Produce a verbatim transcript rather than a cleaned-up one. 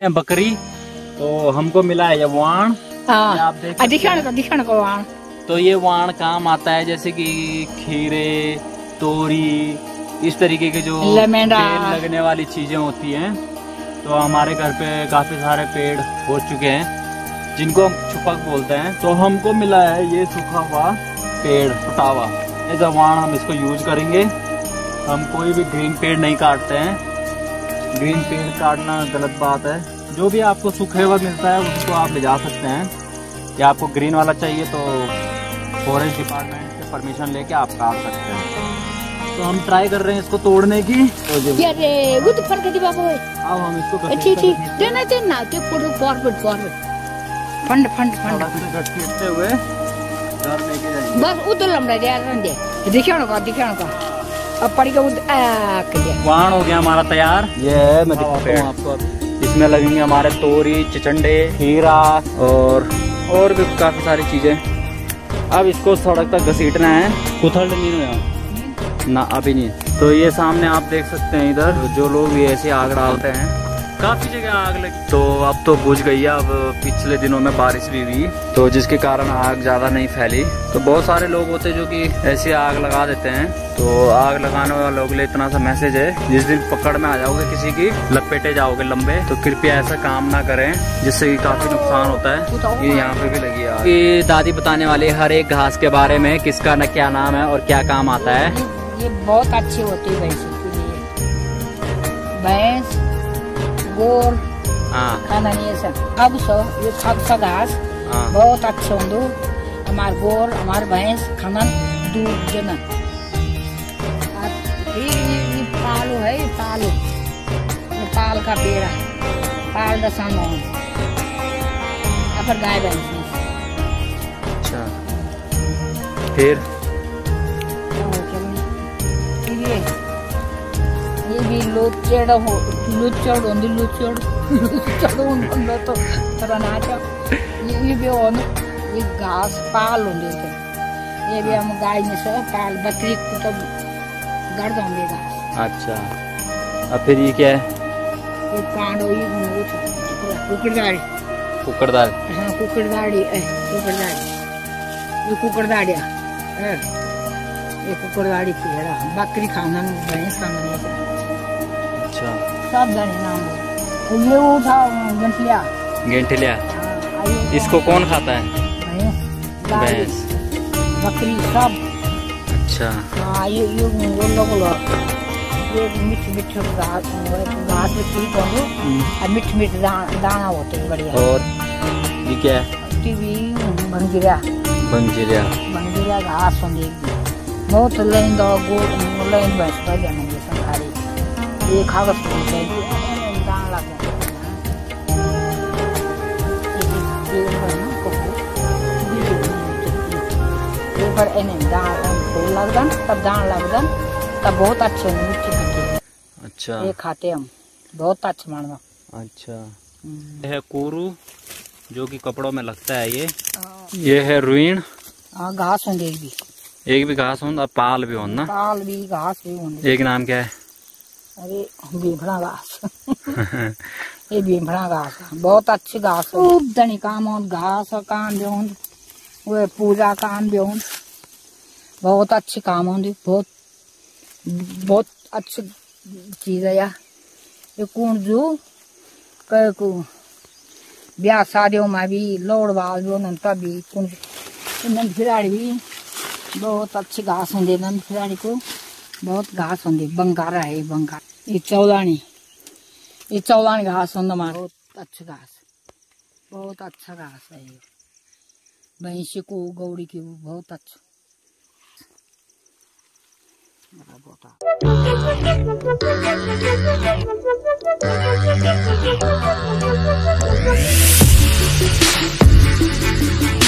बकरी तो हमको मिला है ये वाण। हाँ, आप देख दिखाने का दिखाने का वाण। तो ये वाण काम आता है जैसे कि खीरे, तोरी, इस तरीके के जो बेल लगने वाली चीजें होती हैं। तो हमारे घर पे काफी सारे पेड़ हो चुके हैं जिनको हम छुपक बोलते हैं। तो हमको मिला है ये सूखा हुआ पेड़ फुटावा, एज अ वाण हम इसको यूज करेंगे। हम कोई भी ग्रीन पेड़ नहीं काटते हैं, ग्रीन पेड़ काटना गलत बात है। जो भी आपको सूखे हुआ मिलता है उसको आप ले जा सकते हैं। या आपको ग्रीन वाला चाहिए तो फॉरेस्ट डिपार्टमेंट से परमिशन लेके आप काट सकते हैं। तो हम ट्राई कर रहे हैं इसको तोड़ने की। अब हम इसको फंड फंड फंड घसीटते हुए घर लेके जाएंगे। बस उधर लमड़ा दे दिखाने का दिखाने का। अब पड़ी का वाण हो गया हमारा तैयार। ये है मैं दिखाता हूँ आपको। इसमें लगेंगे हमारे तोरी, चिचंडे, खीरा और और भी काफी सारी चीजें। अब इसको सड़क तक घसीटना है। कुथल नहीं है ना, अभी नहीं। तो ये सामने आप देख सकते हैं, इधर जो लोग ये ऐसे आग डालते हैं, काफी जगह आग लगी। तो अब तो बुझ गई है। अब पिछले दिनों में बारिश भी हुई तो जिसके कारण आग ज्यादा नहीं फैली। तो बहुत सारे लोग होते हैं जो कि ऐसे आग लगा देते हैं। तो आग लगाने वाले लोगों के लिए इतना सा मैसेज है, जिस दिन पकड़ में आ जाओगे किसी की, लपेटे जाओगे लंबे, तो कृपया ऐसा काम ना करें जिससे कि काफी नुकसान होता है। ये यहाँ पे भी लगी आग। ये दादी बताने वाली हर एक घास के बारे में, किसका न क्या नाम है और क्या काम आता है। ये बहुत अच्छी होती है भैंस के लिए। भैंस गोर हाँ खाना नहीं सब अब सो ये सब सा घास बहुत अच्छे होंगे। हमारे गोर हमारे भैंस खाना दूध देना। ये पालू है, ये पालू, ये पाल का पेड़ है, पाल दसान अब गाय भैंस। अच्छा, फिर ये ये भी लुचड़ हो लुचड़ होंगी लुचड़ लुचड़ होंगे तो तरना ये ये भी हो ये घास पाल होंगे। ये भी हम गाय में से पाल बकरी को तो गड़ देंगे घास। अच्छा, अब फिर ये क्या है? ये कांडो ये कुकड़दाड़ी कुकड़दाड़ी हाँ कुकड़दाड़ी कुकड़दाड़ी ये कुकड़दाड़िया है। ये कुकड़दाड़ी पेड़ा बकरी खाना भैंस खाना नहीं। अच्छा, सब जाने नाम ये वो था गेंठलिया गेंठलिया। इसको कौन खाता है? भैंस बकरी सब। अच्छा हाँ ये ये वो लोग ये मिठ मिठ घास घास में ठीक होंगे और मिठ मिठ दाना होते हैं बढ़िया। और ये क्या है? टीवी भंगिरा भंगिरा भंगिरा घास होंगे बहुत लाइन दो गोल लाइन भैंस का जाना ये संभारी ये खागस है दाना लग ये पर एने दाना फूल लगदन तब दाना लगदन तब बहुत अच्छे मीठे मीठे। अच्छा, ये खाते हम बहुत अच्छे मानवा। अच्छा, यह है कोरू जो कि कपड़ों में लगता है। ये ये है रुईन। हाँ घास होंगे एक भी एक भी घास हों और पाल भी हों ना। पाल भी घास भी होंगे। एक नाम क्या है? अरे भीमड़ा घास ये भीमड़ा घास बहुत अच्छी घास है। धनी काम हो घास काम भी हों वो पूजा काम भी हों बहुत अच्छी काम होंगी। बहुत बहुत अच्छी चीज है यार। ये कौन जो कह को ब्याह शादियों में भी लोड़ बाल भी हों तभी कौन नंद खिलाड़ी भी बहुत अच्छी घास होंगे। नंद खिलाड़ी को बहुत घास होंगे। बंगारा है बंगारा। ये चौदानी ये चौदानी घास होंगे हमारा बहुत अच्छा घास बहुत अच्छा घास है। ये भैंसी को गौड़ी की बहुत अच्छा बहुत